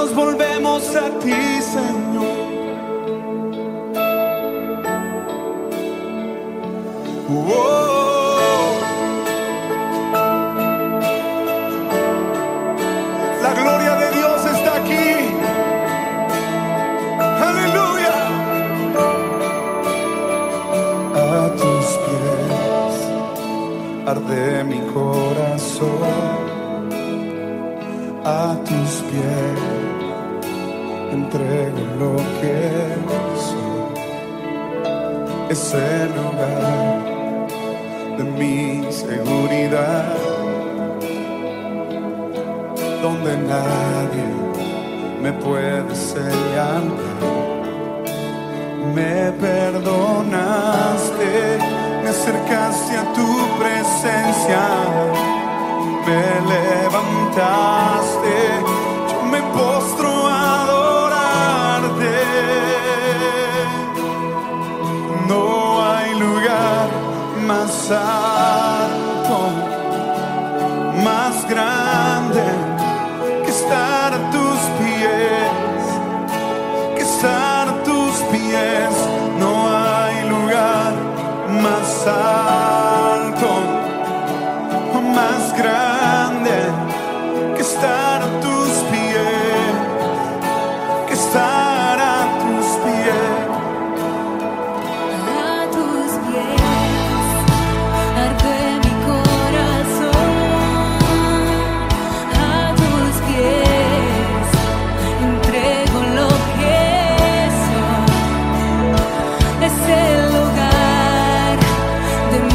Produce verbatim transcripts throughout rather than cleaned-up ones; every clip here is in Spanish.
nos volvemos a ti, Señor. Oh, la gloria de Dios está aquí. Aleluya. A tus pies arde mi corazón. A tus pies entrego lo que soy. Es el lugar de mi seguridad, donde nadie me puede señalar. Me perdonaste, me acercaste a tu presencia, me levantaste, yo me postro a adorarte. No hay lugar más alto, más grande que estar a tus pies, que estar a tus pies. No hay lugar más alto, más grande que estar a tus pies, que estar a tus pies. A tus pies arde mi corazón, a tus pies entrego lo que soy. Es el lugar de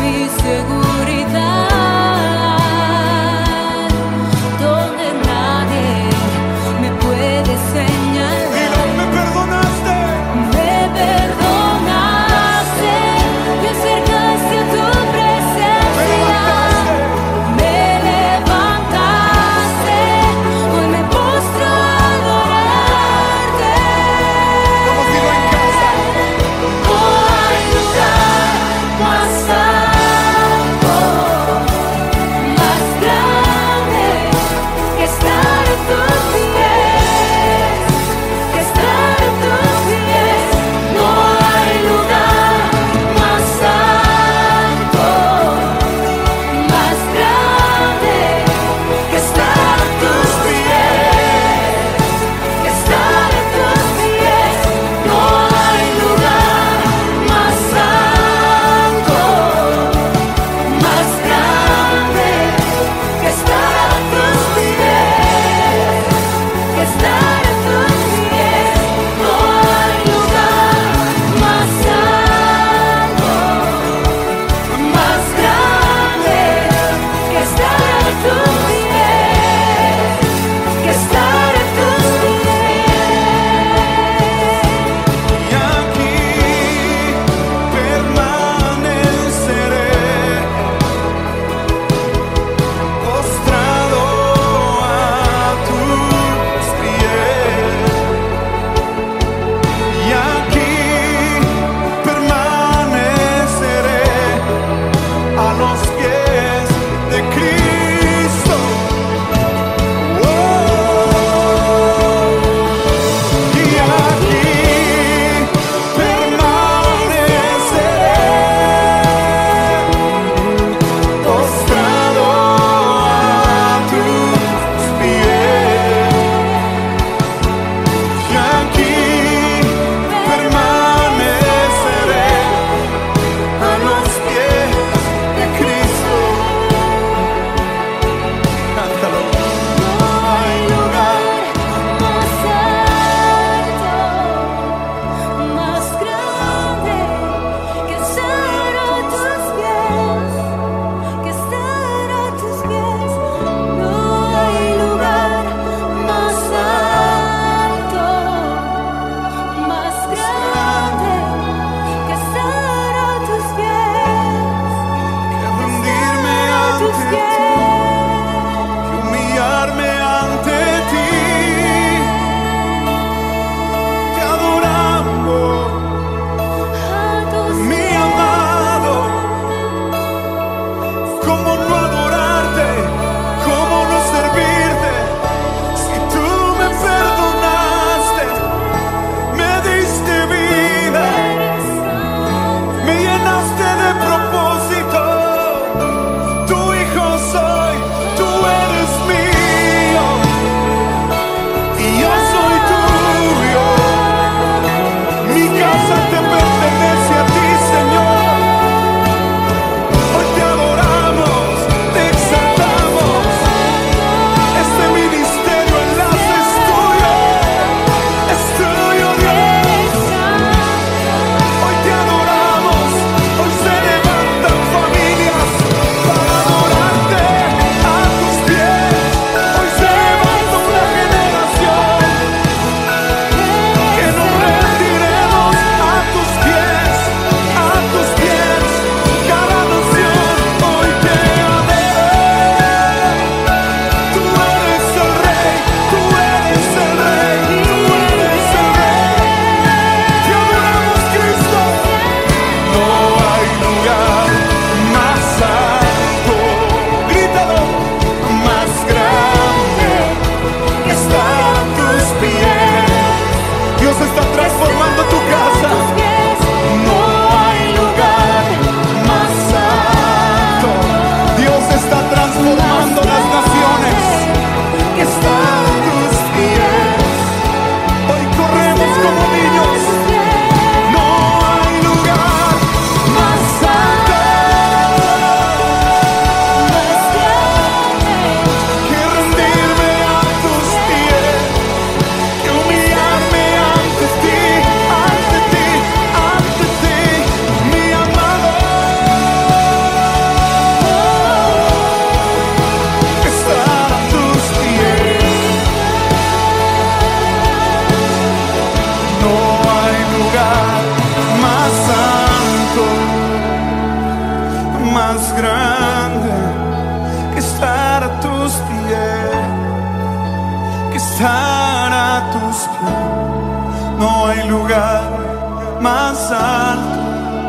estar a tus pies. No hay lugar más alto,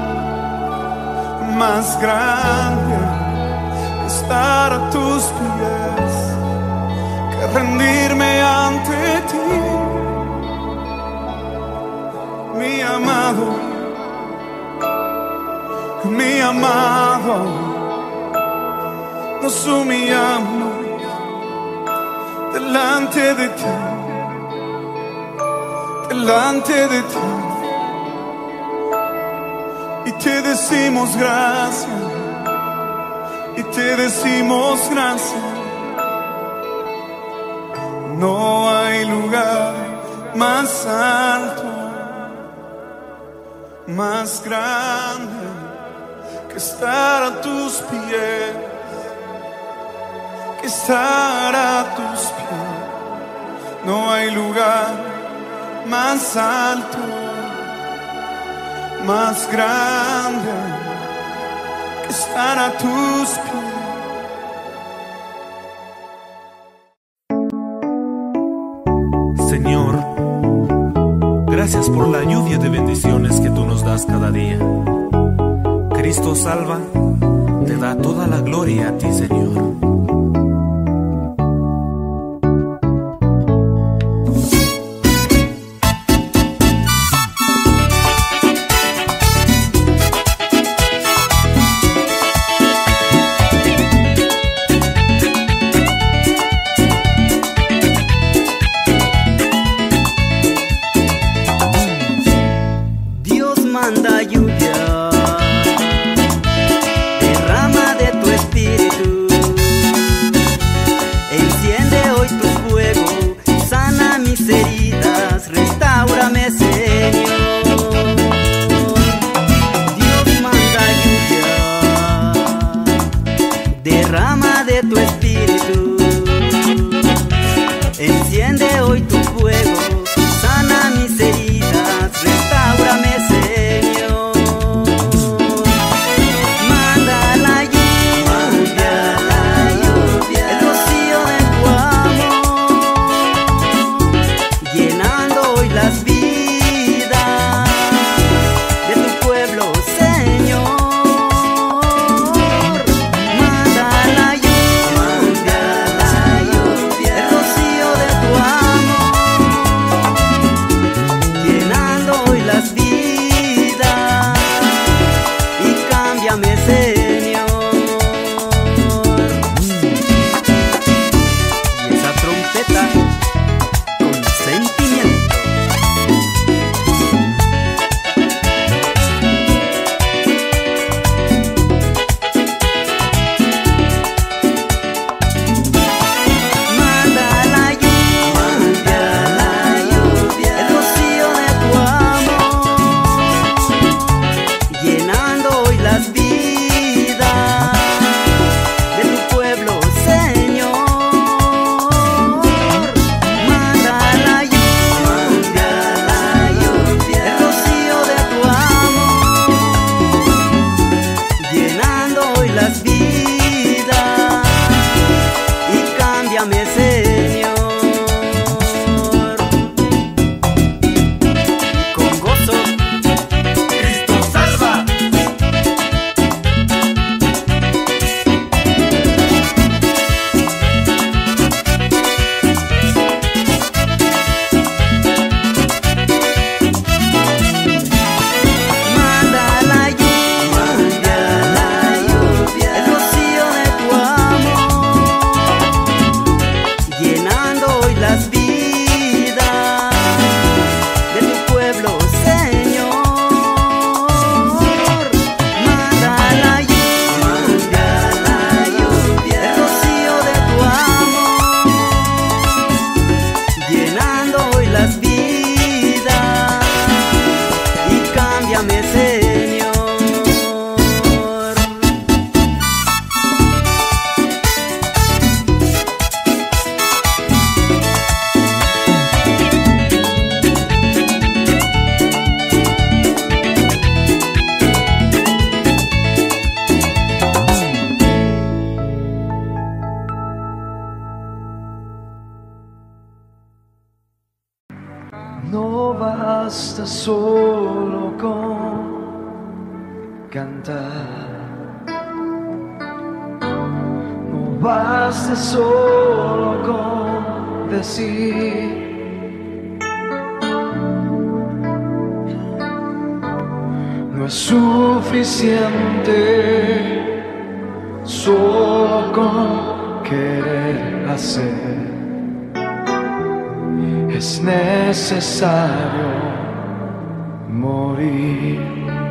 más grande, estar a tus pies que rendirme ante ti, mi amado, mi amado. Nos humillamos delante de ti, delante de ti, y te decimos gracias, y te decimos gracias. No hay lugar más alto, más grande que estar a tus pies, que estar a tus pies. No hay lugar más alto, más grande que estar a tus pies. Señor, gracias por la lluvia de bendiciones que tú nos das cada día. Cristo salva, te da toda la gloria a ti, Señor. Manda lluvia, derrama de tu espíritu, enciende hoy tu fuego, sana mis heridas, restáurame, Señor. Dios manda lluvia, derrama de tu espíritu, enciende hoy tu fuego, sana mis heridas, restáurame, Señor. Manda la lluvia, basta solo con cantar, no basta solo con decir, no es suficiente solo con querer hacer. Es necesario morir.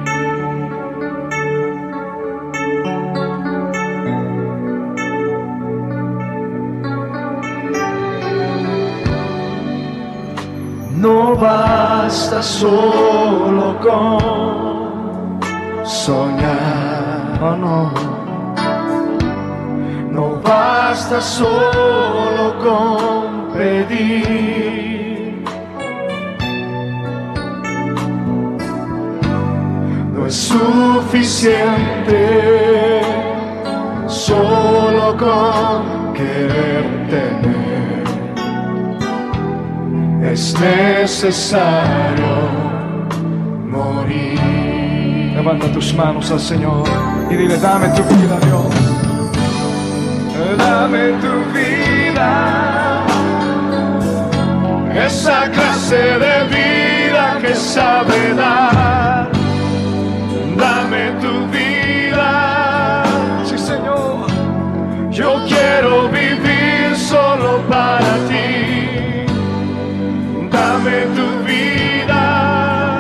No basta solo con soñar, oh no. No basta solo con pedir. No es suficiente solo con querer tener. Es necesario morir. Levanta tus manos al Señor y dile: dame tu vida, Dios. Dame tu vida, esa clase de vida que sabe dar. Dame tu vida, sí Señor. Yo quiero vivir solo para ti. Dame tu vida,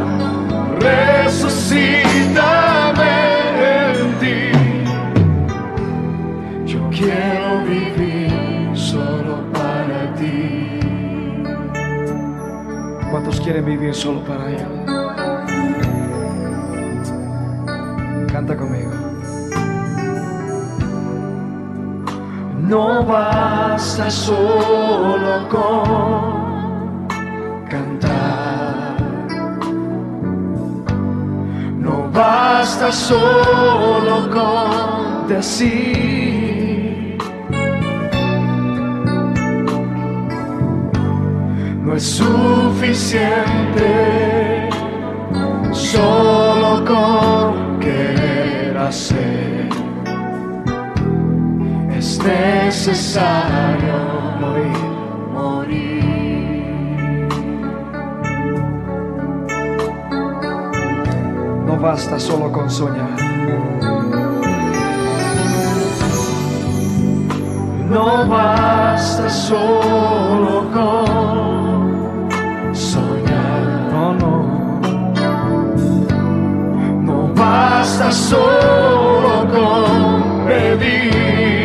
resucítame en ti. Yo quiero vivir solo para ti. ¿Cuántos quieren vivir solo para Él? Canta conmigo. No basta solo con cantar, no basta solo con decir, no es suficiente solo con querer hacer. Es necesario morir, morir. No basta solo con soñar. No basta solo con soñar. No, no. No basta solo con pedir.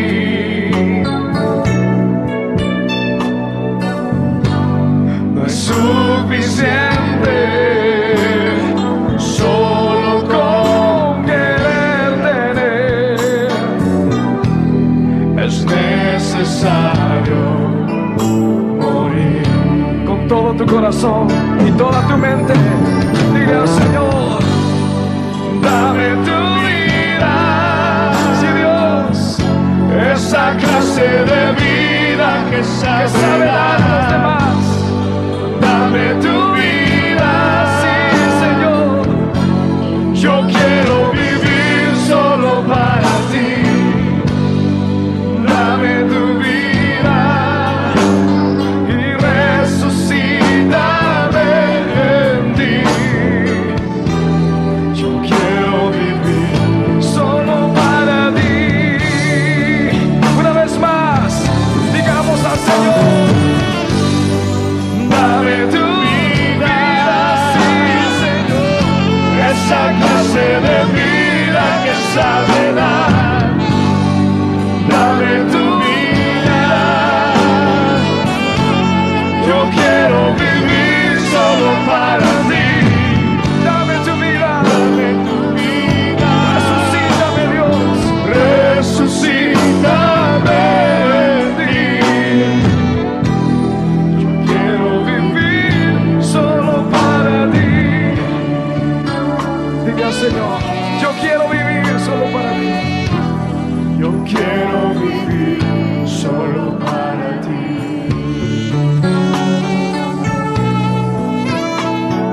No es suficiente solo con querer tener. Es necesario morir. Con todo tu corazón y toda tu mente, dile al Señor: dame tu vida, sí Dios, esa clase de vida que sabe, que sabe dar a los demás. Dame tu vida, sí Señor, yo quiero vivir solo para ti. Dame tu vida y resucítame en ti. Yo quiero vivir solo para ti. Una vez más, digamos al Señor: dame tu vida, sí Señor, esa clase de vida que sabe dar. Dame tu vida, yo quiero vivir solo para ti. Dame tu vida, dame tu vida, resucítame Dios, resucítame en ti. Yo quiero vivir solo para ti. Diga al Señor: yo quiero vivir solo para ti. Yo quiero vivir solo para ti.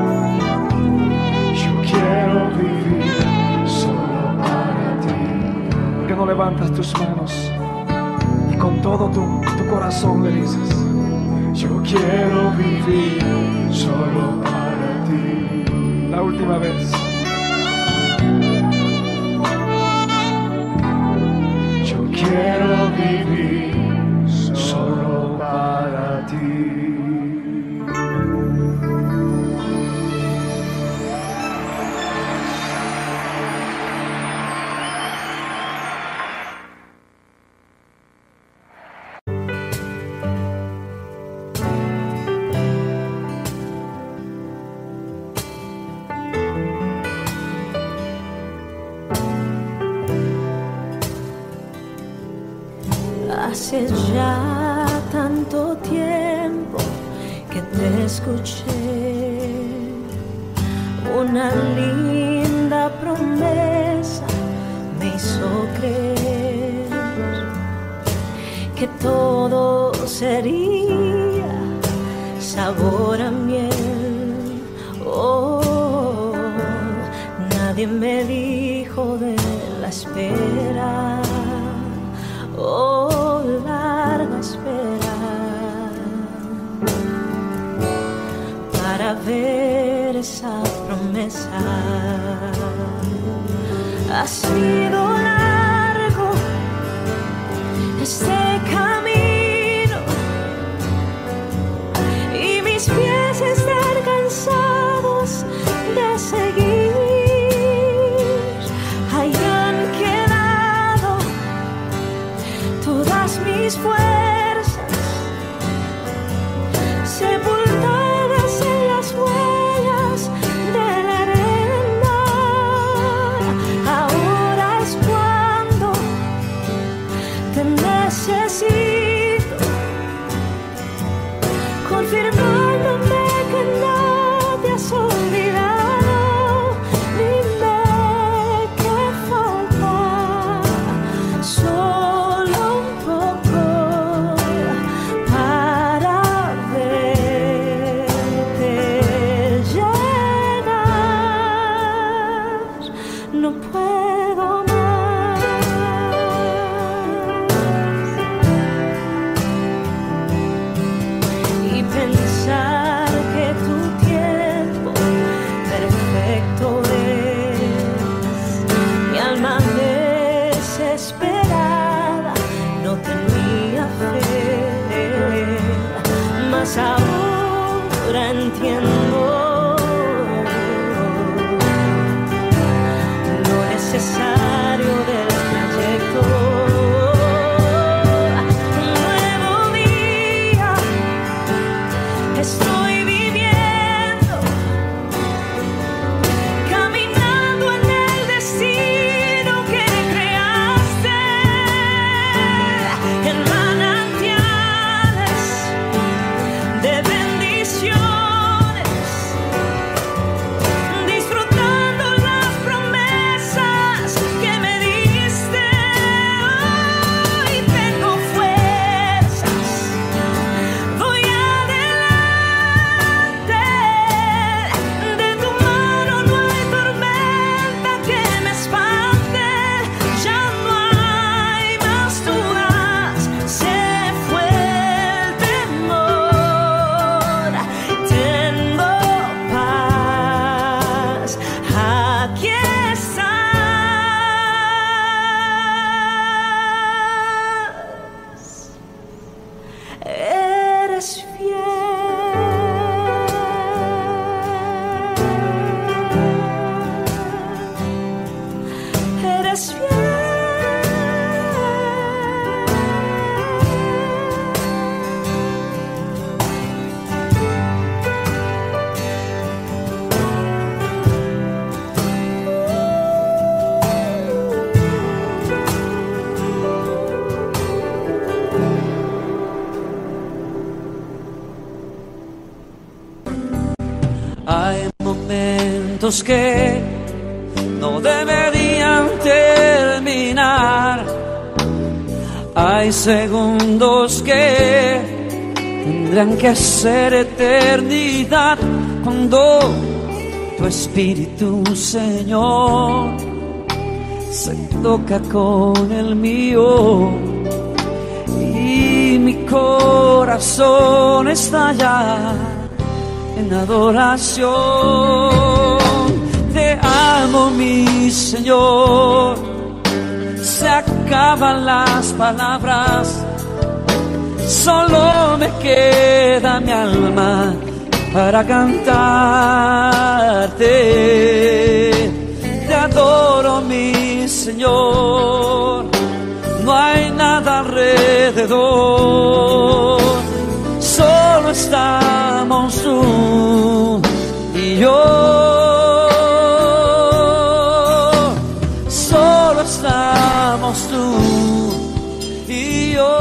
tus manos y con todo tu, tu corazón le dices: yo quiero vivir solo para ti. La última vez. Yo quiero vivir solo para ti. Hace ya tanto tiempo que te escuché, una linda promesa me hizo creer que todo sería sabor a miel. Oh, nadie me dijo de la espera. Oh, larga espera para ver esa promesa. Ha sido largo este camino y mis pies están cansados de seguir. Hayan quedado todas mis fuerzas sepultadas en las huellas de la arena. Ahora es cuando te necesito, confirmándome que no te has olvidado. Dime qué falta, solo un poco para verte llegar. No puedo más. Y pensar que tu tiempo perfecto es. Mi alma desesperada no tenía fe, mas ahora entiendo lo necesario del trayecto. Un nuevo día estoy viviendo, caminando en el destino que creaste, en manantiales de bendiciones, disfrutando las promesas que me diste. Hoy tengo fuerzas, voy adelante, de tu mano no hay tormenta que me espante. Ya no hay más dudas, se fue el temor. Tengo paz, aquí estás. Eres fiel, eres fiel. Hay momentos que no deberían terminar. Hay segundos que tendrán que ser eternidad cuando tu Espíritu, Señor, se toca con el mío y mi corazón estalla en adoración. Te amo, mi Señor. Se acaban las palabras, solo me queda mi alma para cantarte. Te adoro, mi Señor. No hay nada alrededor, solo estamos tú y yo. Solo estamos tú y yo.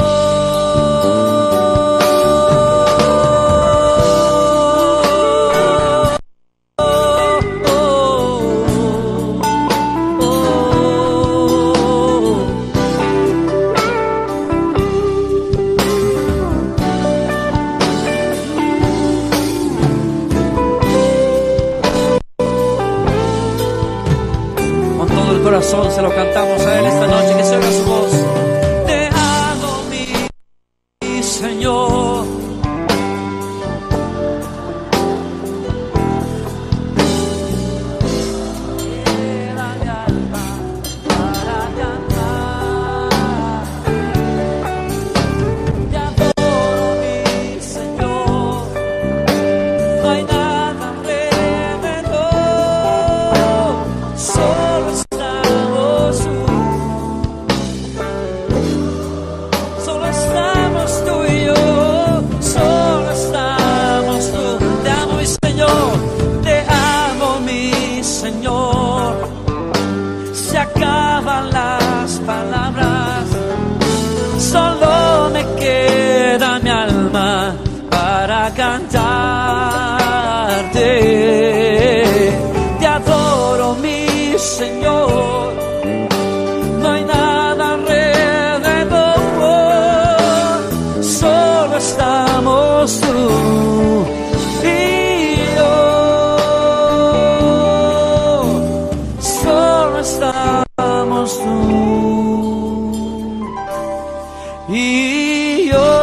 Se lo cantamos a Él esta noche, que se oiga su voz. Te amo, mi, mi Señor. Queda mi alma para cantar. Te adoro, mi Señor. No hay nada alrededor, solo cantarte. Te adoro, mi Señor. No hay nada alrededor, solo estamos tú y yo. Solo estamos tú y yo.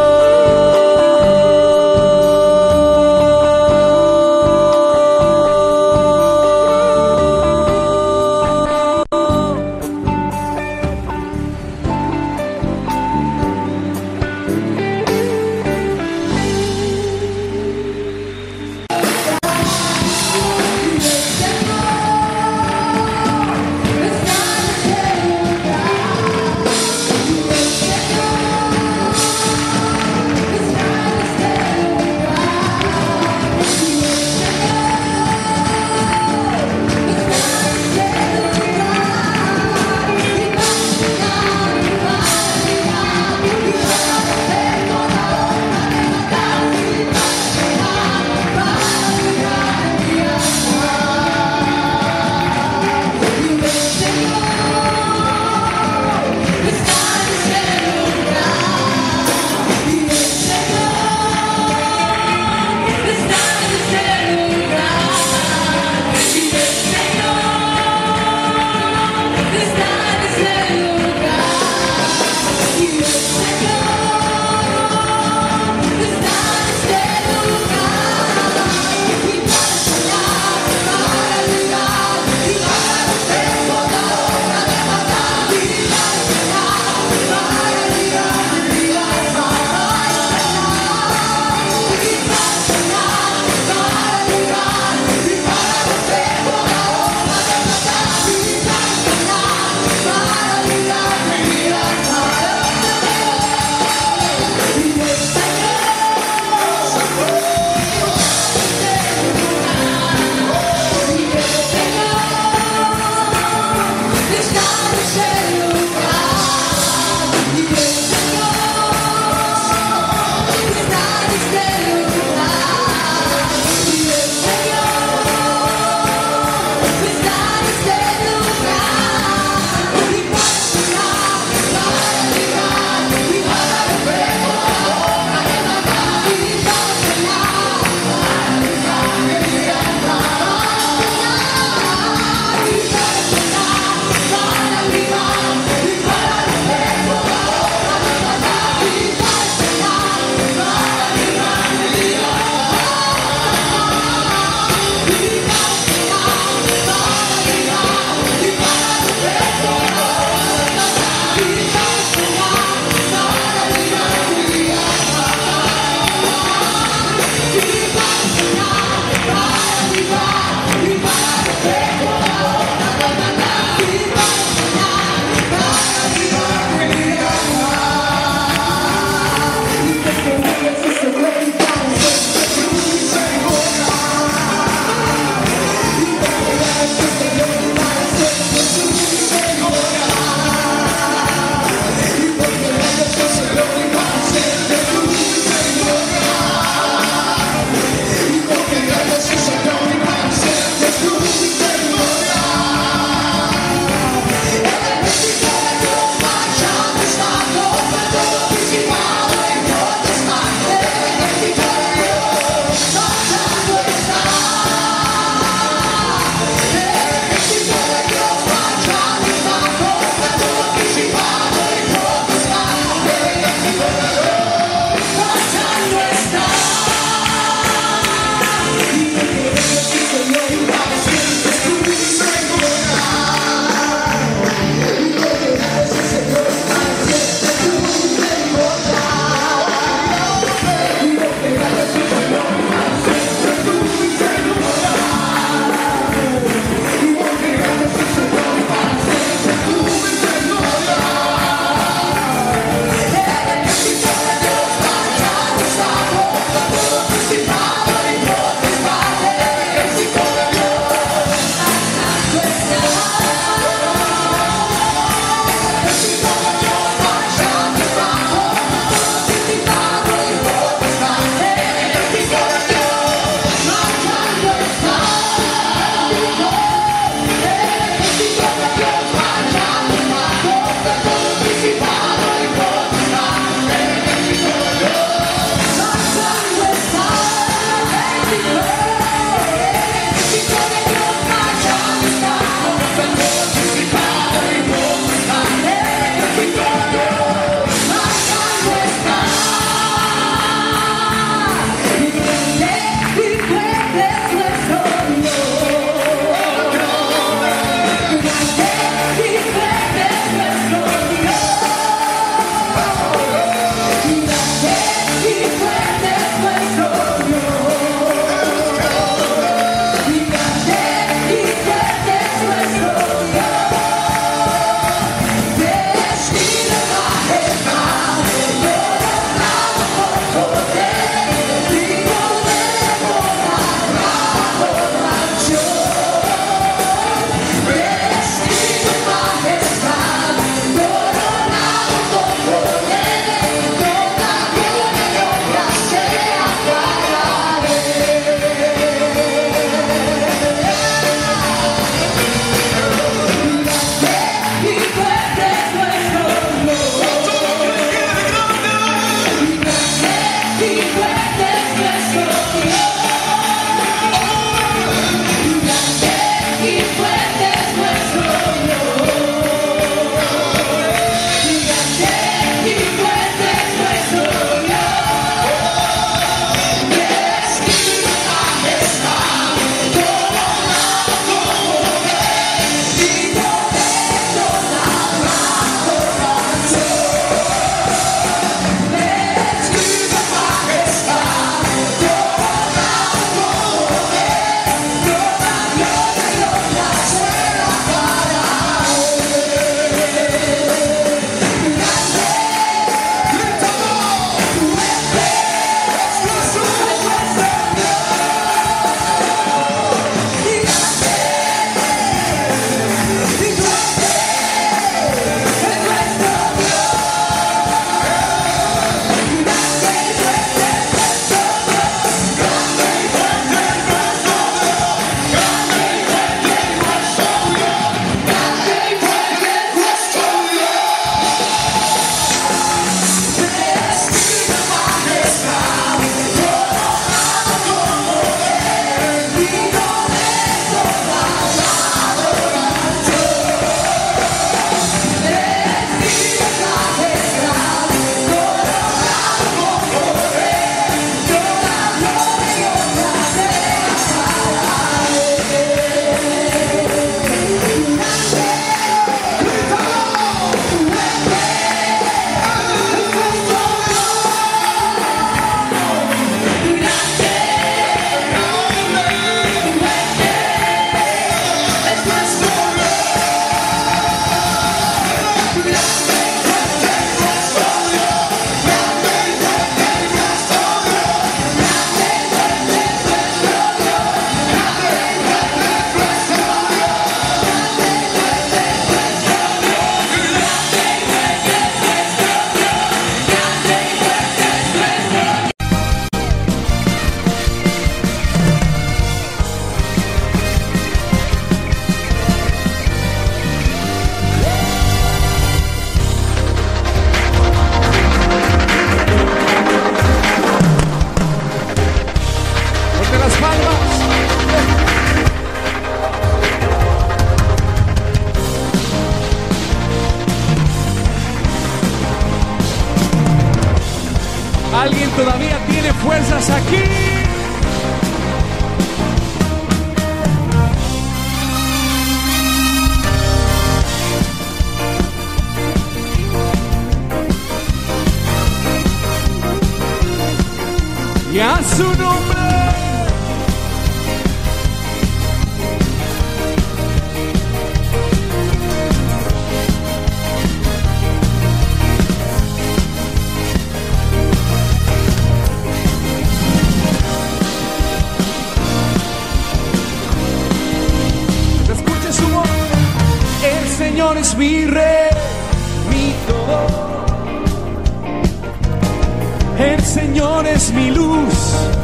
¿Alguien todavía tiene fuerzas aquí? Y a su nombre. Escuche su voz. El Señor es mi rey, mi todo. El Señor es mi luz,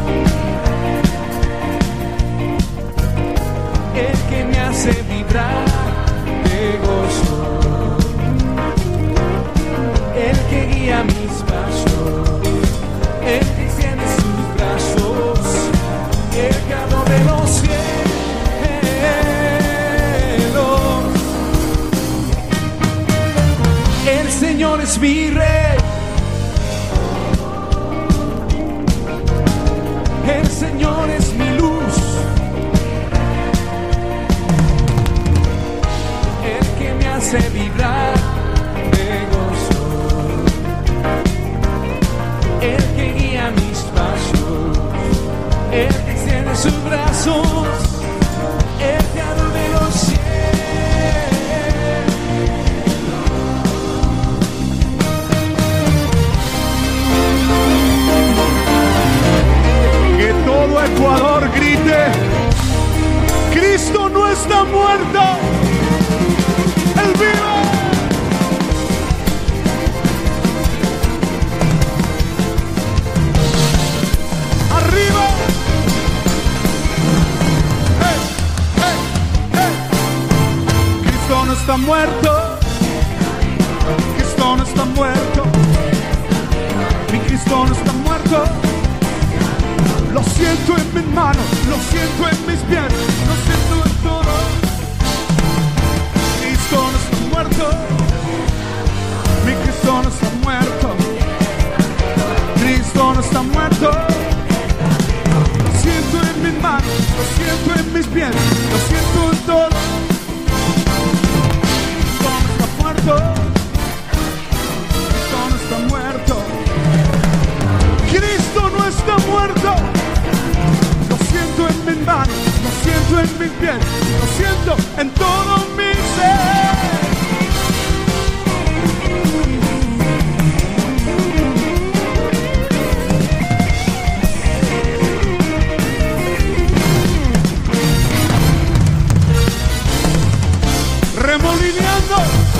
el que me hace vibrar de gozo, el que guía mis pasos, el que extiende sus brazos, el creador de los cielos. El Señor es mi rey. El Señor es mi luz, el que me hace vibrar de gozo, el que guía mis pasos, el que extiende sus brazos, el creador de los cielos. Que todo Ecuador grite: Cristo no está muerto, Él vive. Arriba. Hey, hey, hey. Cristo no está muerto, Cristo no está muerto, mi Cristo no está muerto. Lo siento en mis manos, lo siento en mis pies, lo siento en todo. Cristo no está muerto, mi Cristo no está muerto, Cristo no está muerto. Lo siento en mis manos, lo siento en mis pies, lo siento en todo. Cristo no está muerto, Cristo no está muerto, Cristo no está muerto. Lo siento en mis manos, lo siento en mis pies, lo siento en todo mi ser. Remolineando.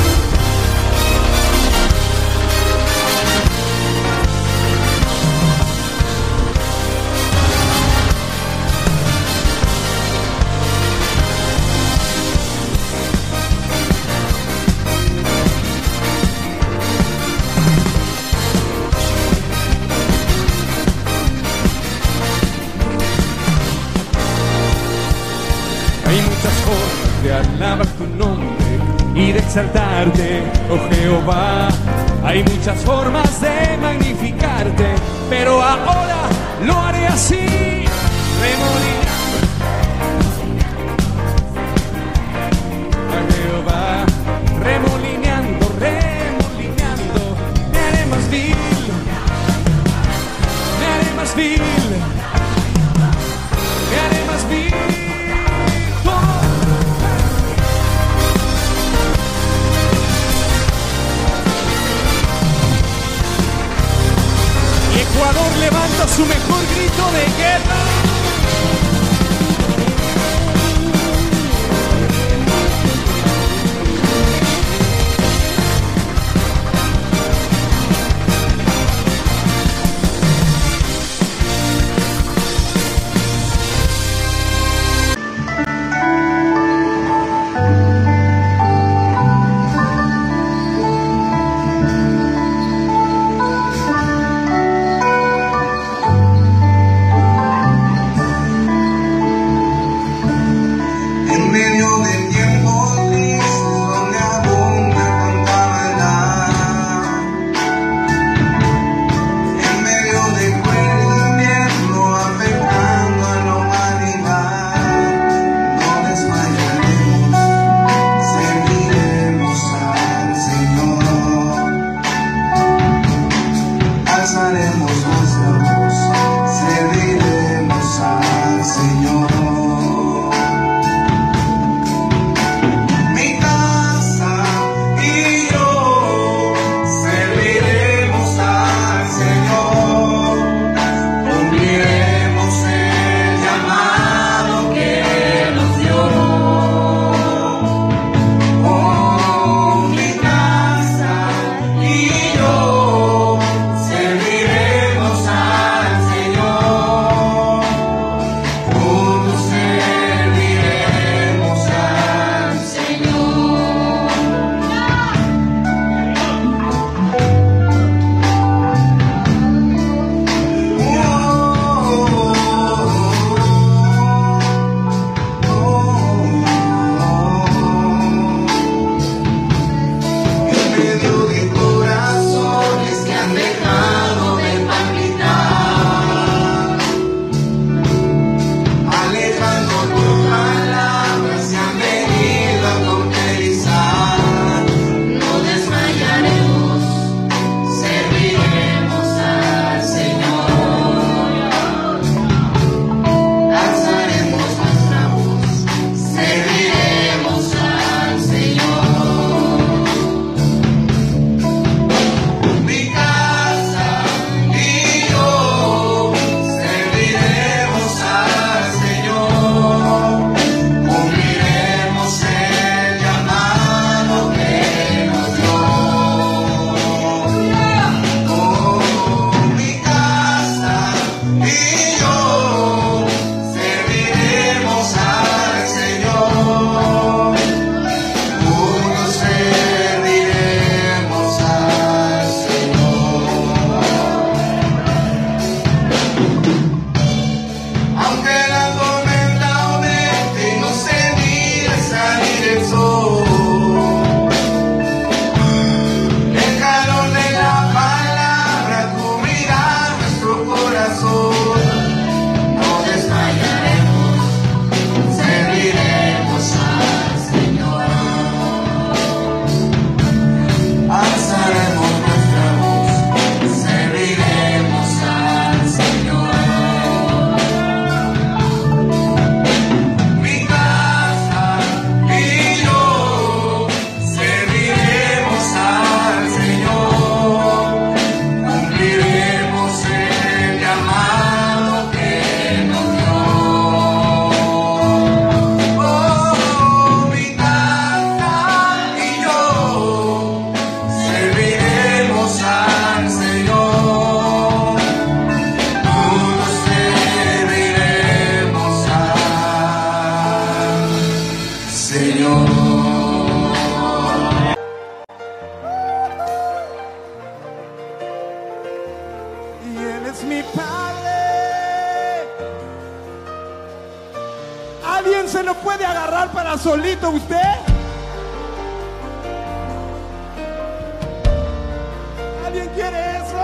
De alabar tu nombre y de exaltarte, oh Jehová. Hay muchas formas de magnificarte, pero ahora lo haré así, remolineando a Jehová, remolineando, remolineando. Me haré más vil, me haré más vil, me haré más vil. Ecuador levanta su mejor grito de guerra. alzaremos nuestra voz, serviremos al Señor. Mi casa y yo serviremos al Señor, cumpliremos el llamado que nos dio. Oh, mi casa y yo serviremos al Señor, juntos serviremos al Señor. En medio de corazones que han dejado de palpitar, alejando tus palabras se han venido a cauterizar. No desmayaremos, serviremos al Señor. Alzaremos nuestra voz, serviremos al Señor. Mi casa y yo serviremos al Señor, cumpliremos el llamado que nos dio. Oh, mi casa y yo serviremos al Señor, juntos serviremos al Señor. Aunque la tormenta aumente y no se mire salir el sol, el calor de la palabra cubrirá nuestro corazón. No desmayaremos, serviremos al Señor. Alzaremos nuestra voz, serviremos al Señor. Mi casa y yo serviremos al Señor, cumpliremos el llamado que nos dio. Oh, mi casa y yo serviremos al Señor, juntos serviremos al Señor. Y Él es mi Padre. ¿Alguien se lo puede agarrar para solito usted? ¿Alguien quiere eso?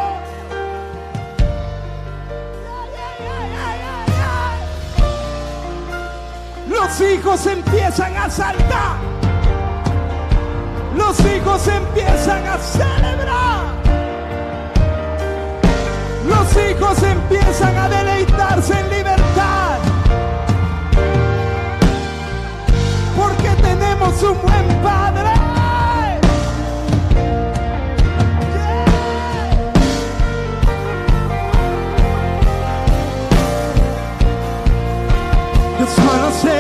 Los hijos empiezan a saltar. Los hijos empiezan a celebrar. Los hijos empiezan a deleitarse en libertad, porque tenemos un buen Padre. Yeah. Yo solo sé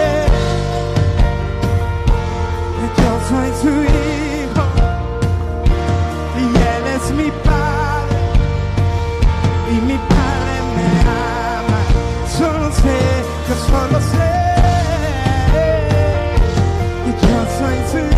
que yo soy su hijo y Él es mi Padre. Y mi Padre me ama. Solo sé, yo solo sé que yo soy su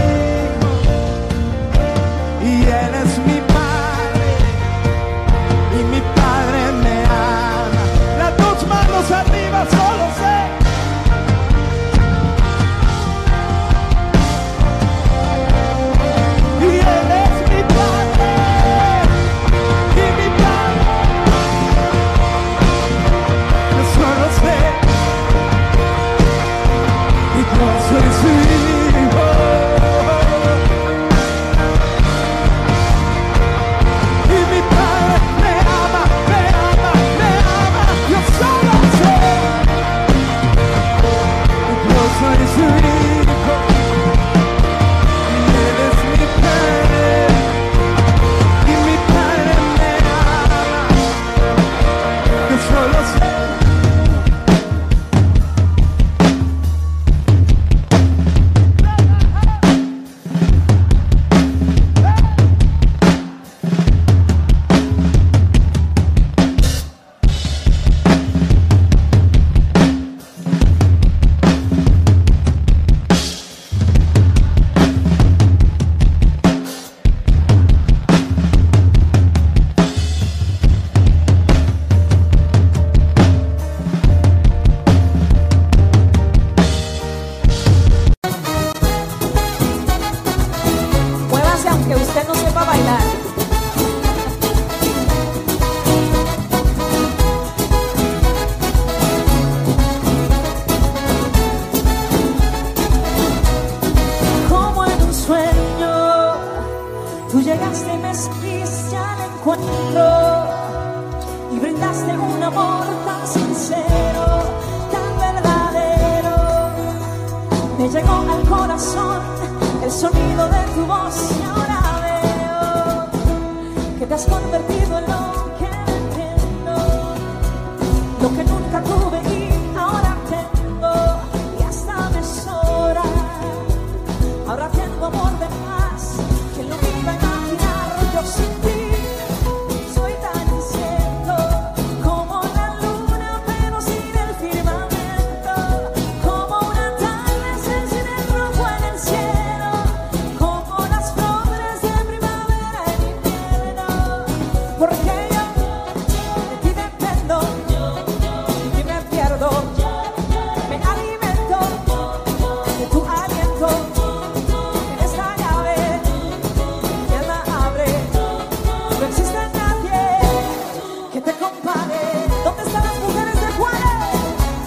brindaste un amor tan sincero, tan verdadero. Me llegó al corazón el sonido de tu voz y ahora veo que te has convertido en lo que entiendo, lo que nunca tuve y ahora tengo y hasta me sobra. Ahora tengo amor de más que lo que iba a imaginar. Yo sin ti soy tan incierto como la luna pero sin el firmamento, como una tarde sin el rojo en el cielo, como las flores de primavera en invierno. Porque yo de ti dependo, de ti me pierdo, me alimento de tu aliento. En esta llave mi alma abre, no existe nadie que te compare. ¿Dónde están las mujeres de Juárez?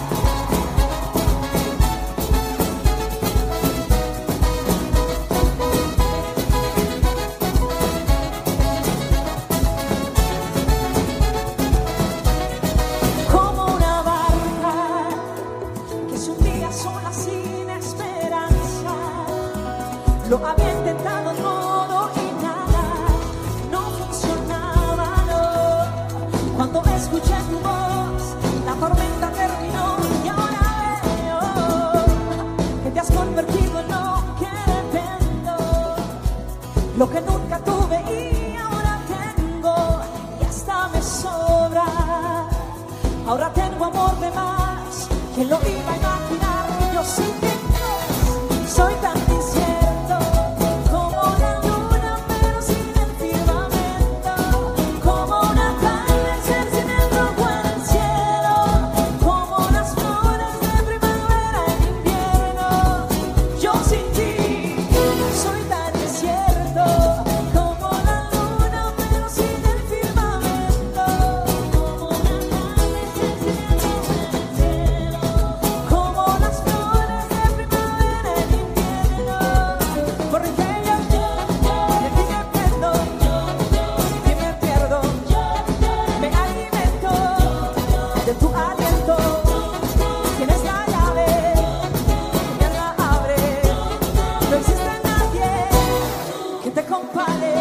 Como una barca que se hundía sola sin esperanza. Lo había intentado todo y nada, no funcionaba, no. Cuando escuché tu voz, la tormenta terminó y ahora veo que te has convertido en lo que dependo, lo que nunca tuve y ahora tengo y hasta me sobra. Ahora tengo amor de más que lo iba a imaginar. Yo sin ti soy tan incierto como la luna pero sin el firmamento, como una tarde sin el rojo en el cielo, como las flores de primavera en invierno. Yo sin ti soy tan incierto como la luna pero sin el firmamento, como una tarde sin el rojo en el cielo, como las flores de primavera en invierno. Porque yo de ti dependo, de ti me pierdo, me alimento de tu aliento. Tienes la llave, mi alma abre, no existe nadie que te compare.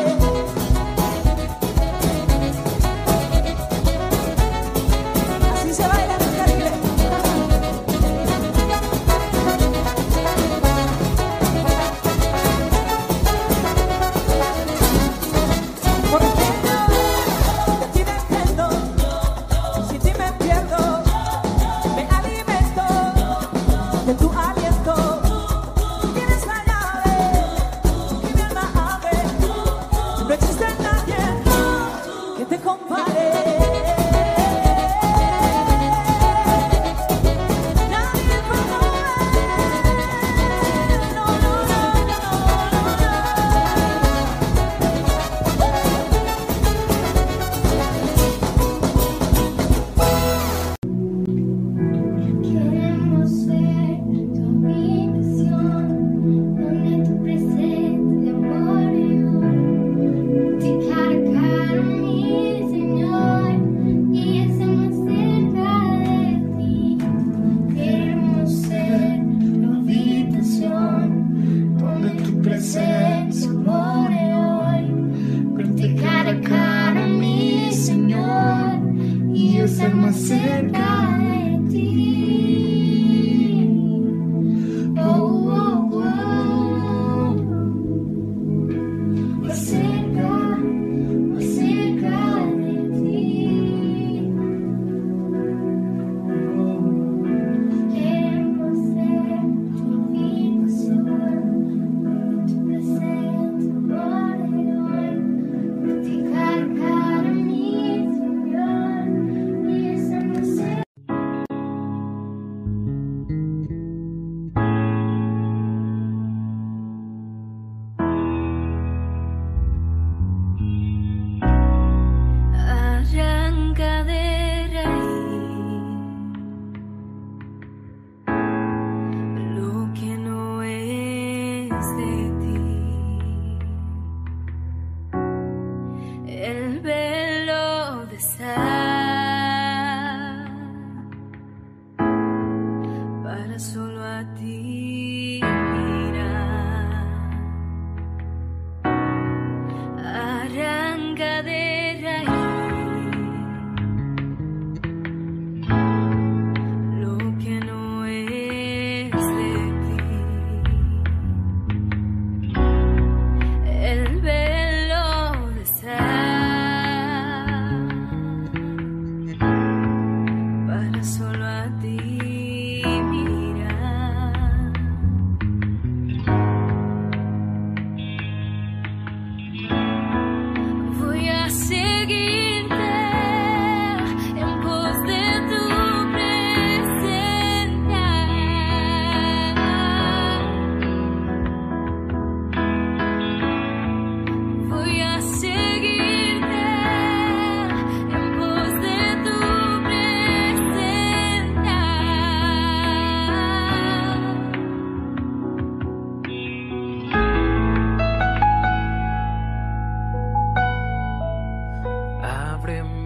Así se baila en el Caribe. Porque yo de ti dependo, si ti me pierdo, me alimento de tu aliento. Tienes la llave y mi alma abre, no existe nadie que te compare.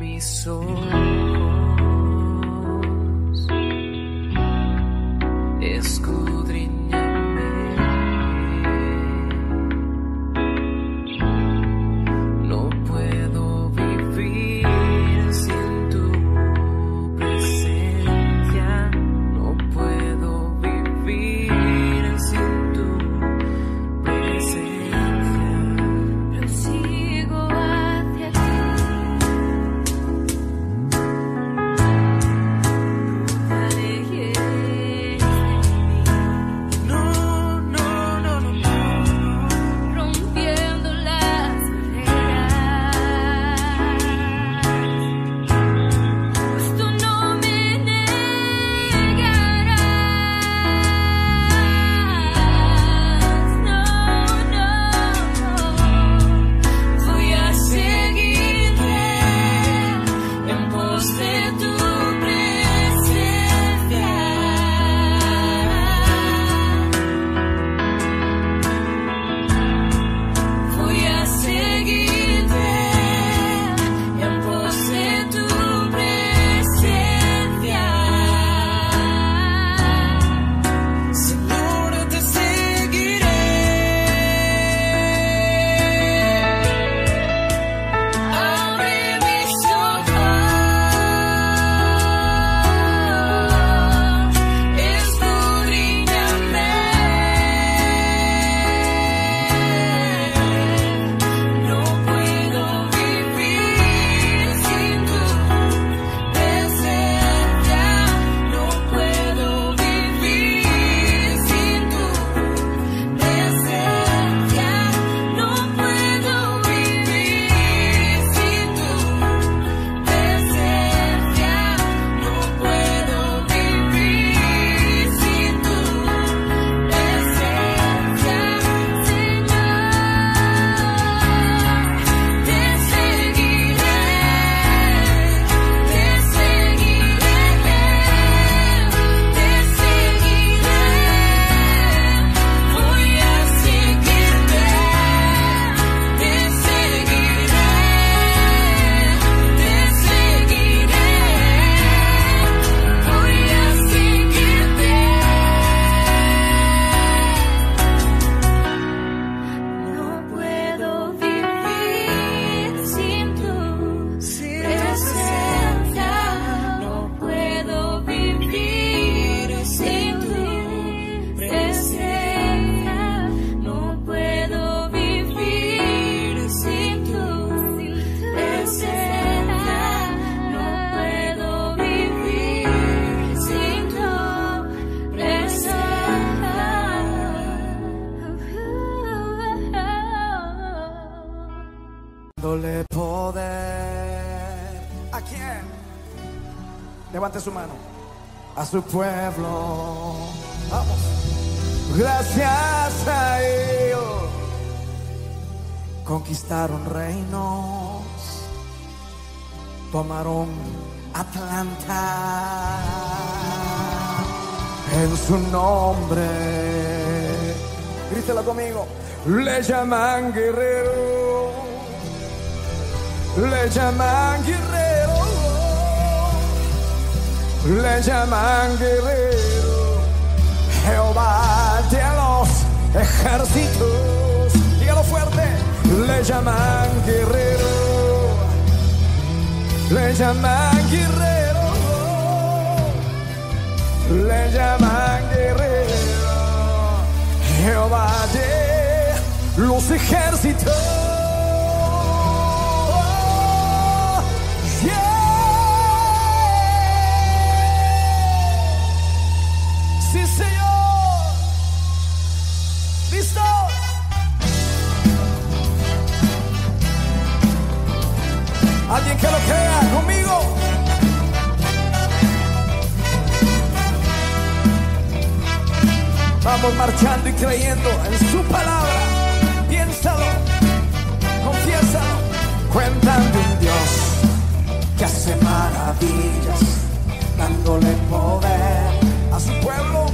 mis ojos, escudriñame. No puedo vivir sin tu presencia, no puedo vivir sin tu presencia. Prosigo hacia ti. Dándole poder. ¿A quién? Levante su mano. A su pueblo. Vamos. Gracias a ellos conquistaron reinos, tomaron Atlanta en su nombre. Grítela conmigo. Le llaman guerrero, le llaman guerrero, le llaman guerrero, Jehová de los ejércitos. Dígalo fuerte. Le llaman guerrero, le llaman guerrero, le llaman guerrero, Jehová de los ejércitos. Sí, Señor. ¿Listo? Alguien que lo crea conmigo. Vamos marchando y creyendo en su palabra. Piénsalo, confiésalo. Cuentan de un Dios que hace maravillas, dándole poder a su pueblo.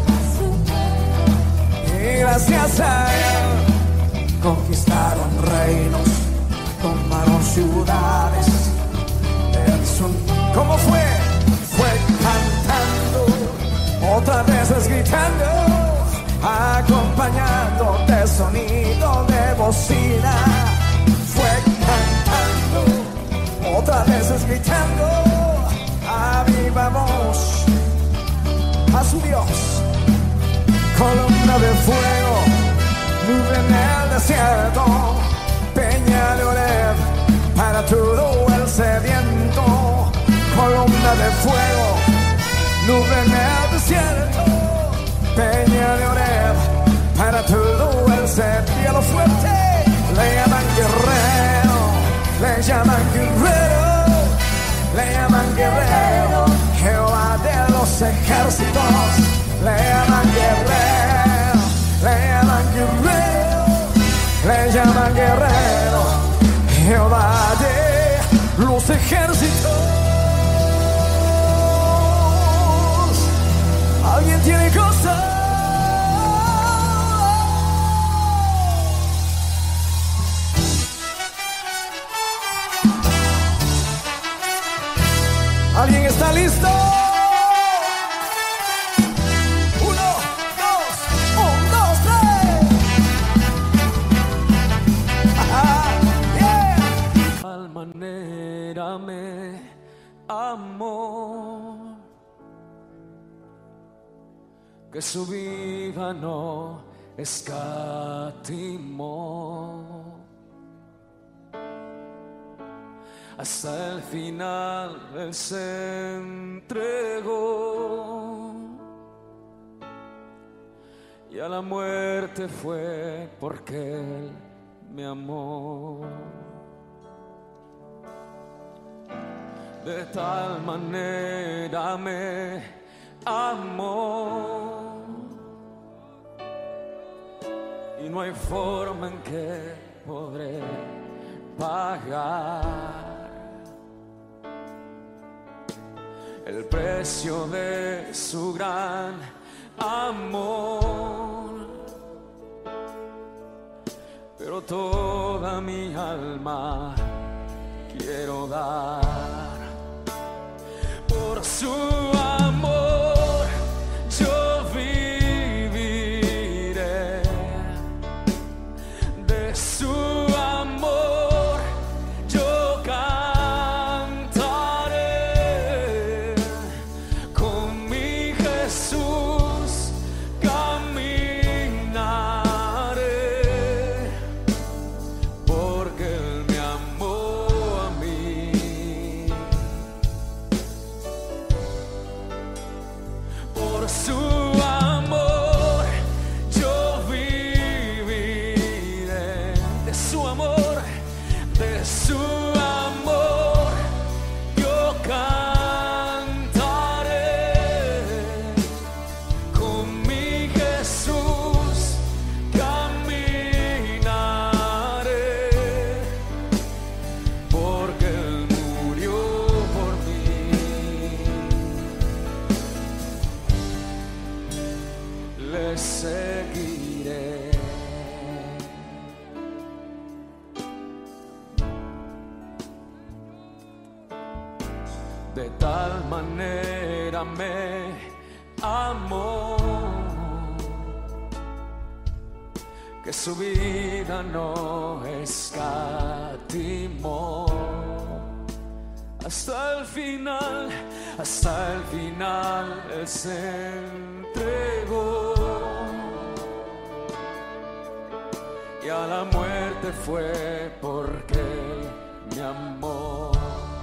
Y gracias a él conquistaron reinos, tomaron ciudades, corazón. ¿Cómo fue? Fue cantando, otras veces gritando, acompañando de sonido de bocina. Fue cantando, otras veces gritando, a viva voz a su Dios. Columna de fuego, nube en el desierto, peña de Oreb para todo el sediento. Columna de fuego, nube en el desierto, peña de Oreb para todo el sediento. Fuerte, le llaman guerrero, le llaman guerrero, le llaman guerrero, Jehová de los ejércitos. Le llaman guerrero, le llaman guerrero, le llaman guerrero, Jehová de los ejércitos. ¿Alguien tiene cosas? ¿Alguien está listo? Manera me amó, que su vida no escatimó. Hasta el final él se entregó, y a la muerte fue porque él me amó. De tal manera me amó, y no hay forma en que podré pagar el precio de su gran amor. Pero toda mi alma quiero dar por su amor. Yo viviré de su amor, yo cantaré, con mi Jesús caminaré, porque Él me amó a mí. Por su amor yo viviré, de su amor, de su amor yo cantaré, con mi Jesús caminaré, porque Él murió por mí. Le seguiré. De tal manera me amó, que su vida no escatimó. Hasta el final, hasta el final Él se entregó, y a la muerte fue porque me amó.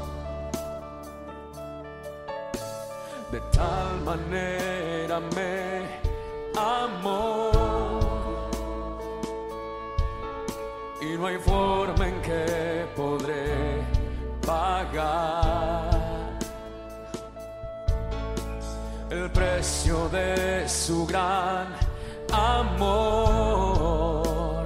De tal manera me amó, y no hay forma en que podré pagar el precio de su gran amor.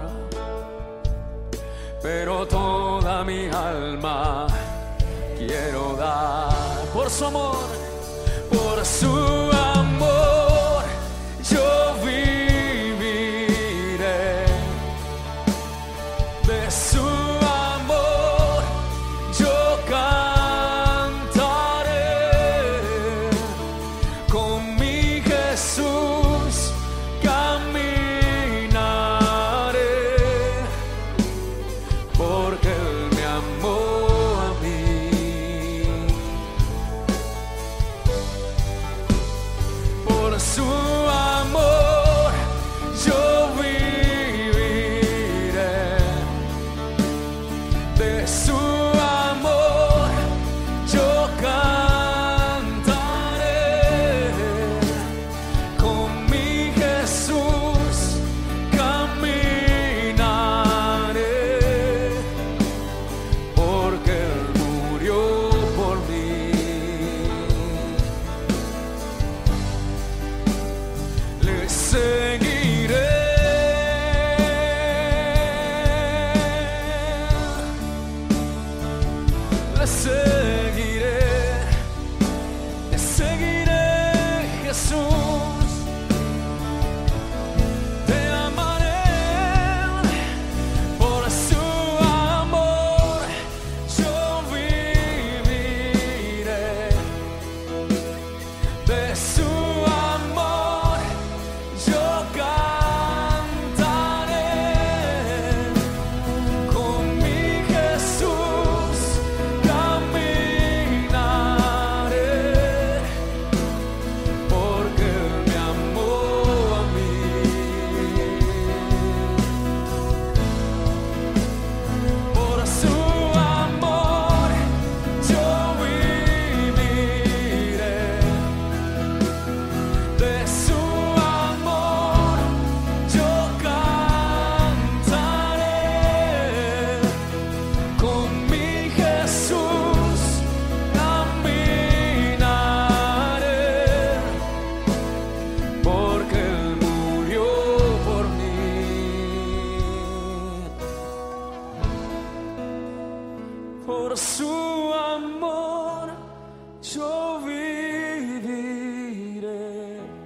Pero toda mi alma quiero dar por su amor, por su amor yo viviré, de su amor yo cantaré,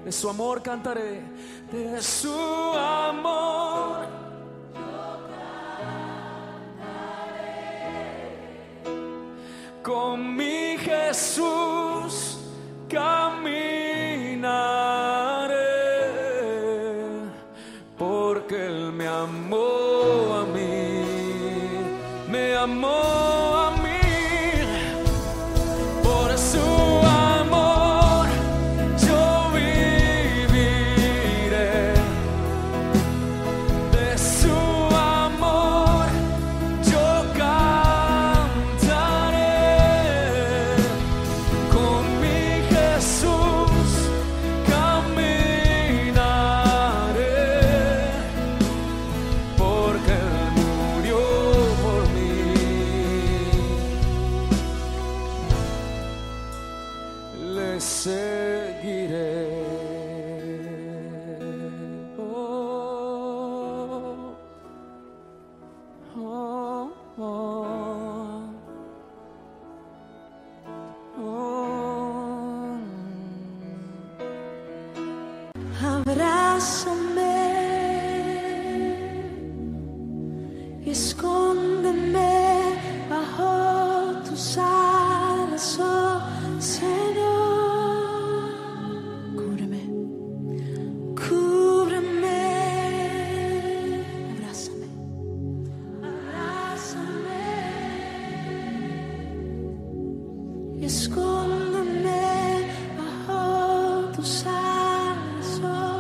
de su amor cantaré, de su amor. Con mi Jesús caminaré, porque Él me amó a mí, me amó a mí. Por su amor yo viviré, de su amor yo cantaré, con mi Jesús caminaré, porque Él murió por mí. Le seguiré. Oh, oh, oh, oh. Abrázame y escóndeme bajo tus alas, oh Señor. Cúbreme, cúbreme, abrázame, abrázame y escóndeme bajo tus alas, oh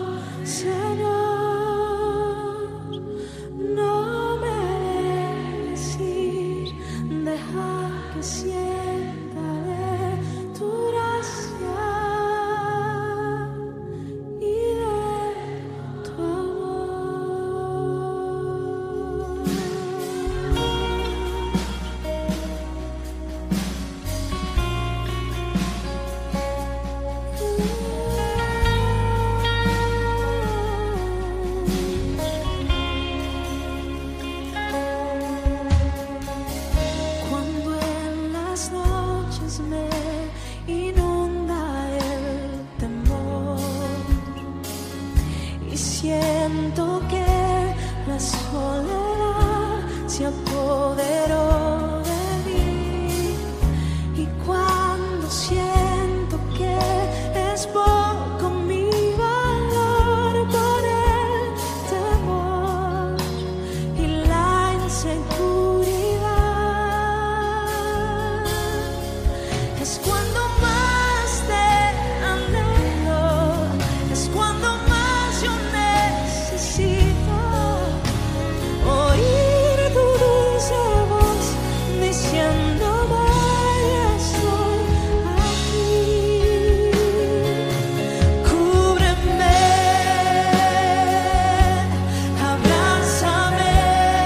Señor. No me dejes ir, deja que sienta de tu gracia y de tu Cuando en las noches me inunda el temor y siento que la soledad se apoderó de mí, y cuando siento que es poco mi valor por el temor y la inseguridad, es cuando más te anhelo, es cuando más yo necesito oír tu dulce voz diciéndome estoy aquí. Cúbreme, abrázame,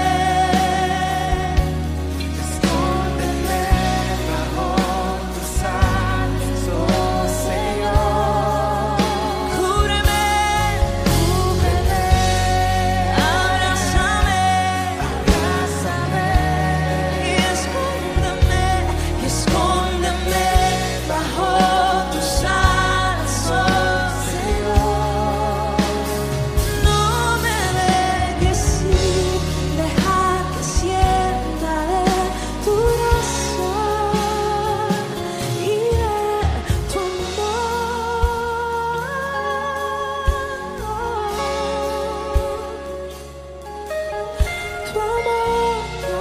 Escóndeme bajo tus alas, oh Señor. cúbreme, cúbreme, abrázame, Abrázame, y escóndeme, y escóndeme bajo tus alas, oh Señor. No me dejes ir, deja que sienta de tu gracia y de tu amor, tu amor, tu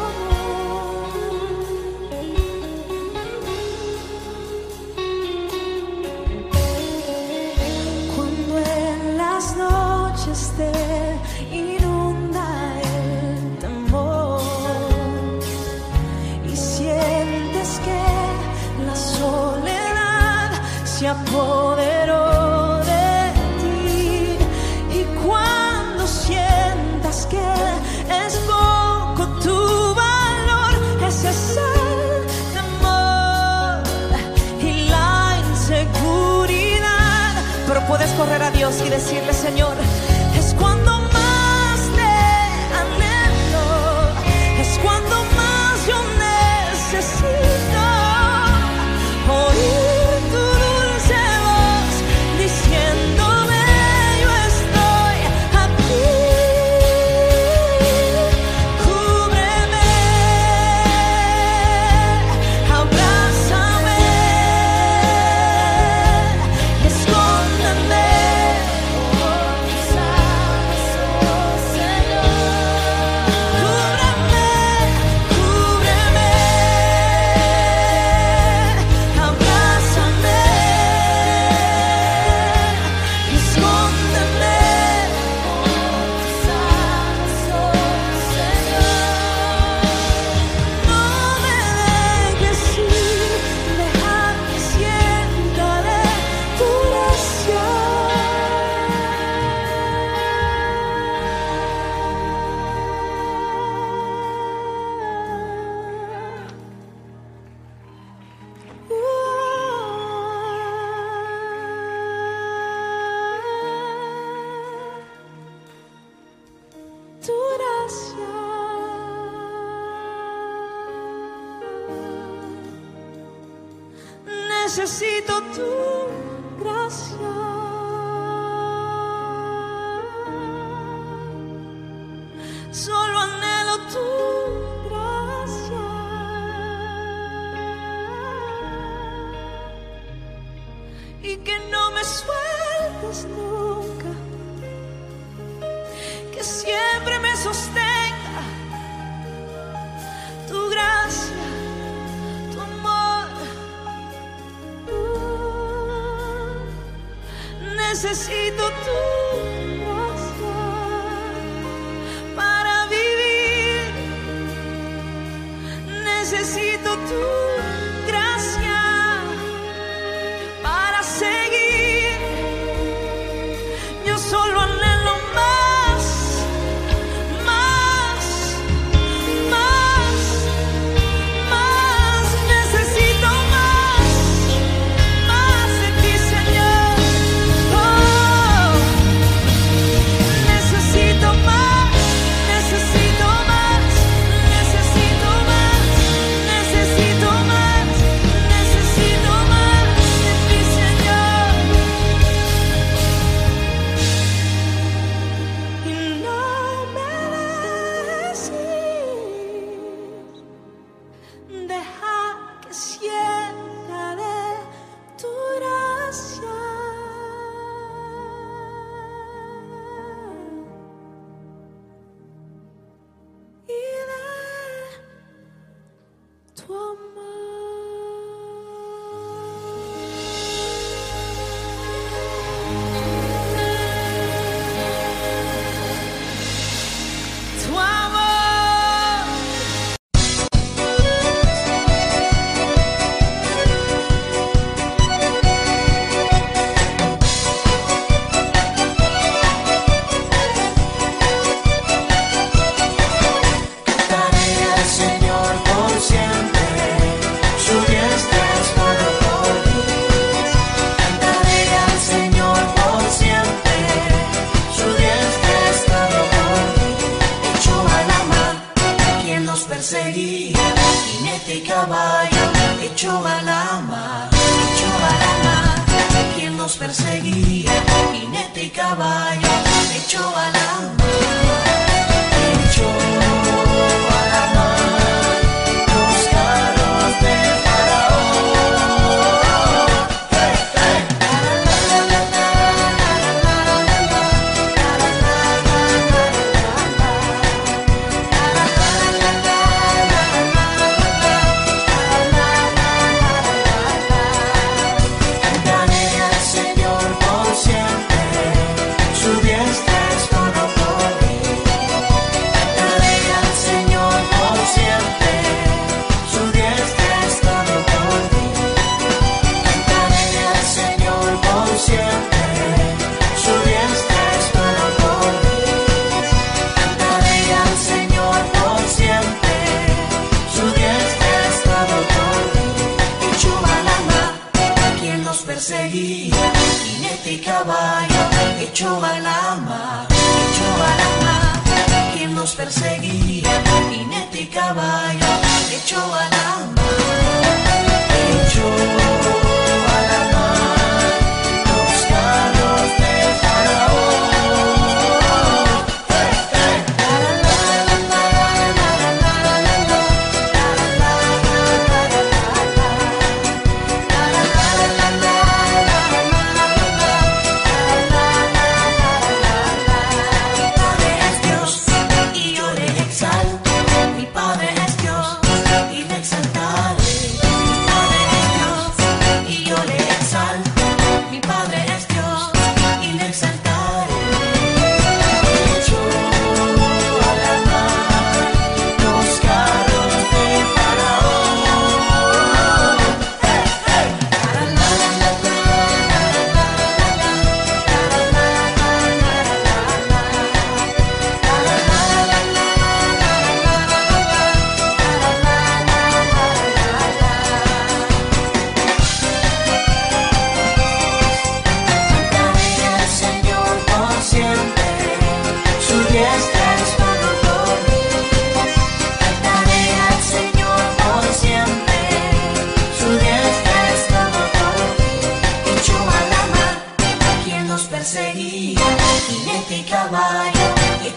amor. Cuando en las noches te inunda el temor y sientes que la soledad se apoderó de ti, y cuando sientas que es poco tu valor, ese es el temor y la inseguridad, pero puedes correr a Dios y decirle: Señor, es cuando más te anhelo, es cuando más yo necesito oír tu dulce voz diciéndome necesito tu gracia. Solo anhelo tu gracia. Y que no me sueltes nunca, que siempre me sostenga tu gracia, tu amor. Uh, necesito tu gracia para vivir. Necesito tu gracia para seguir. Yo solo anhelo más, más, más, más. Necesito más, más de ti, Señor. Oh, necesito más, necesito más, necesito más, necesito más, necesito más de ti, Señor. Y no me dejes ir, deja que sienta de tu gracia. Y de tu amor. Tu amor. Cantaré al Señor por siempre, su diestra es todo por mí. Cantaré al Señor por siempre, su diestra es todo por mí. Echó a la mar a quien nos perseguía, jinete y caballo, echó a la mar, echó a la mar a quien nos perseguía, jinete y caballo, echó a la mar, echó a la mar los carros de Faraón. Hey, hey. Cantaré al Señor por siempre, su diestra es todo por mí. Cantaré al Señor por siempre, su diestra es todo por mí. Cantaré al Señor por siempre, su diestra es todo por mí. Cantaré al Señor por siempre, su diestra es todo por mí. Echó a la mar a quien nos perseguía, jinete y caballo, echó a la mar, echó a la mar a quien nos perseguía, jinete y caballo, echó a la mar, echó a la mar los carros de Faraón. Hey, hey. Mi Padre es Dios y yo le exalto. Mi Padre es Dios y le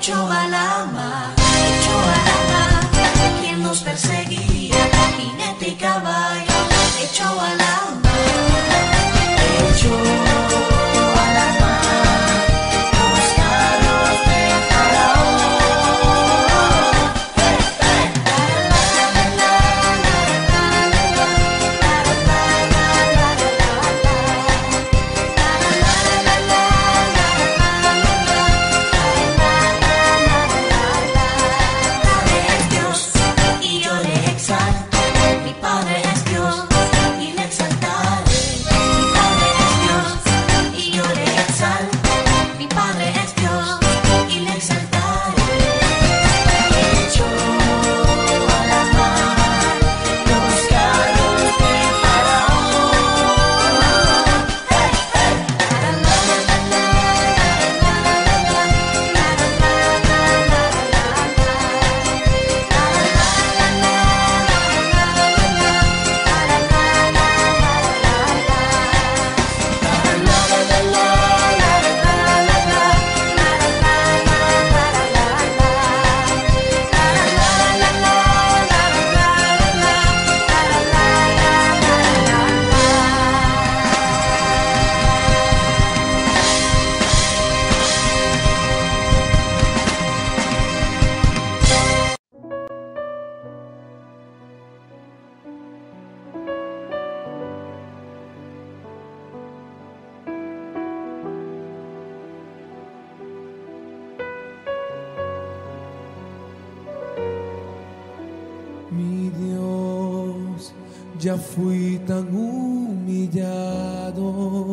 echó a la mar, echó a la mar, quien nos perseguía, jinete y caballo, echó a la mar, echó a la mar, los carros de Faraón. Mi Dios, ya fui tan humillado.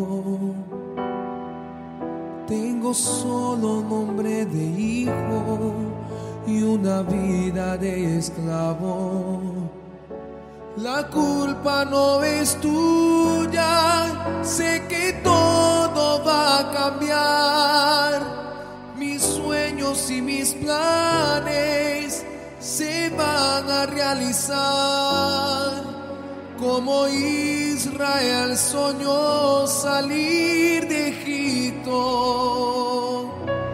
Tengo solo nombre de hijo y una vida de esclavo. La culpa no es tuya, sé que todo va a cambiar. Mis sueños y mis planes se van a realizar, como Israel soñó salir de Egipto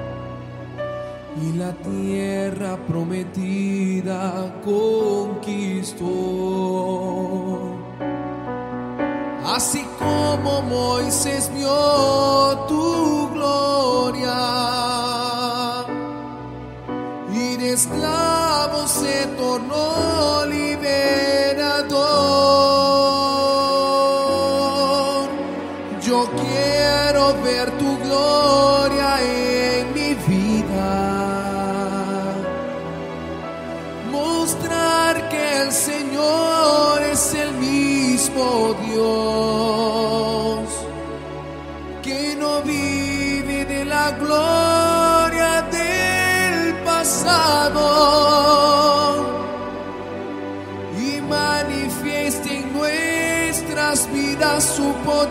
y la tierra prometida conquistó. Así como Moisés vio tu gloria y de esclavo se tornó liberador. Yo quiero ver tu gloria en mi vida, mostrar que el Señor es el mismo Dios, que no vive de la gloria del pasado y manifieste en nuestras vidas su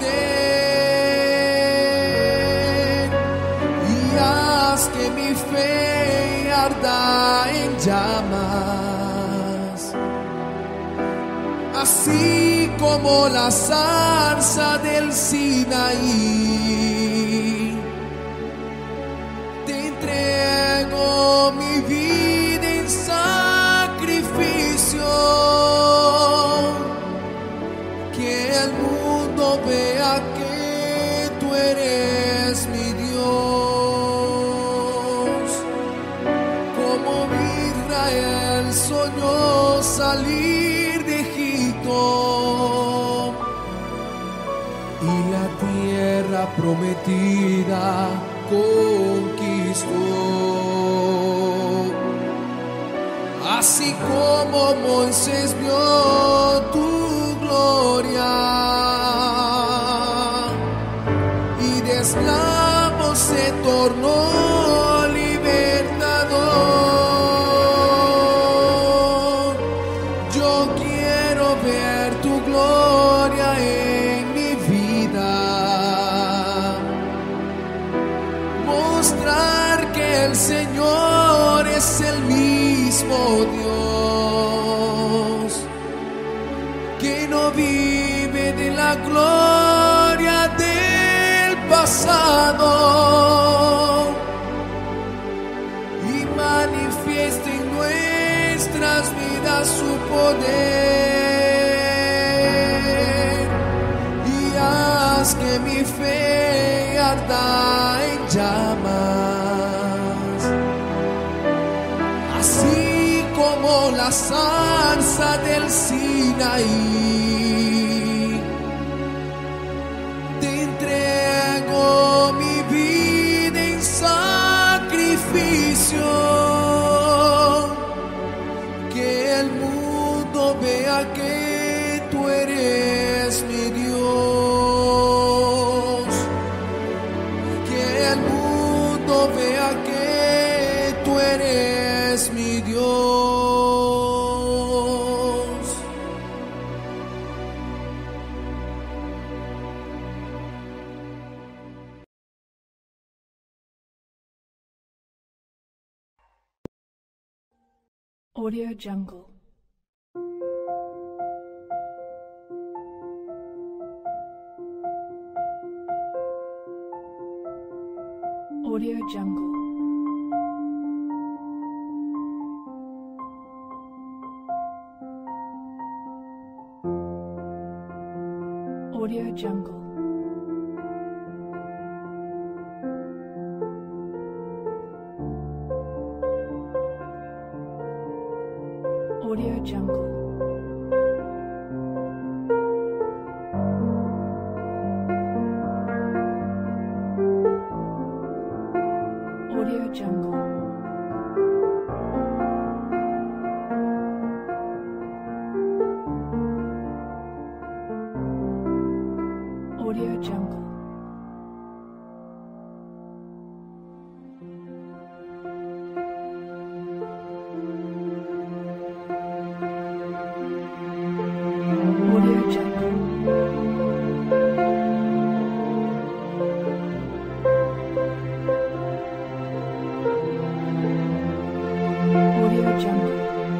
poder, y haz que mi fe arda en llamas, así como la zarza del Sinaí. Te entrego mi vida en sacrificio, que el mundo vea que tú eres mi Dios. Como Israel soñó salir de Egipto y la tierra prometida conquistó. Así como Moisés vio tu gloria y de esclavo se tornó libertador. Yo quiero ver tu gloria en mi vida, mostrar que el Señor es el mismo Dios, que no vive de la gloria del pasado y Haz que mi fe arda en llamas, así como la zarza del Sinaí. Te entrego mi vida en sacrificio, que el mundo vea que tú eres mi Dios, que el mundo vea que tú eres mi Dios. Audio Jungle. Audio Jungle. Audio Jungle. Audio Jungle. Audio Jungle. Audio Jungle. Audio Jungle. Audio Jungle.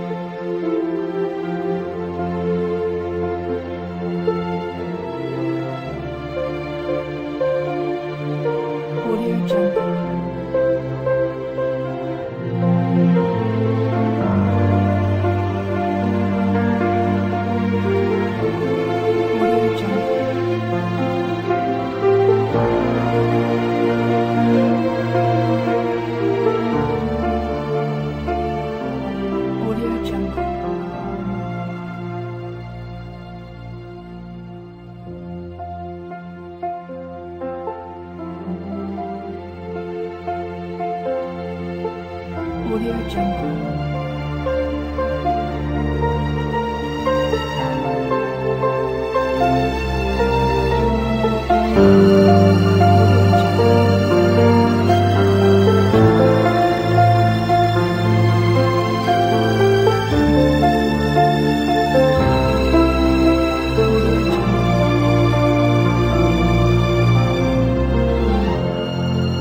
Audio Jungle. Audio Jungle. Audio Jungle. Audio Jungle.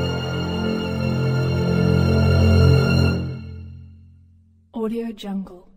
Audio Jungle.